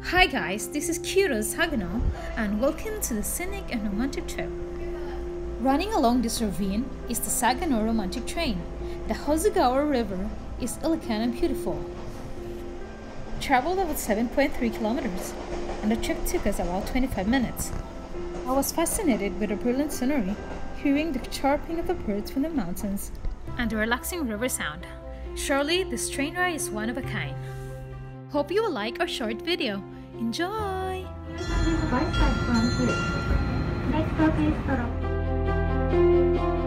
Hi guys, this is Kyoto Sagano and welcome to the Scenic and Romantic Trip. Running along this ravine is the Sagano Romantic Train. The Hozugawa River is elegant and beautiful. Traveled about 7.3 kilometers and the trip took us about 25 minutes. I was fascinated with the brilliant scenery, hearing the chirping of the birds from the mountains and the relaxing river sound. Surely this train ride is one of a kind. Hope you will like our short video. Enjoy! Please right side from here. Next stop is Toro.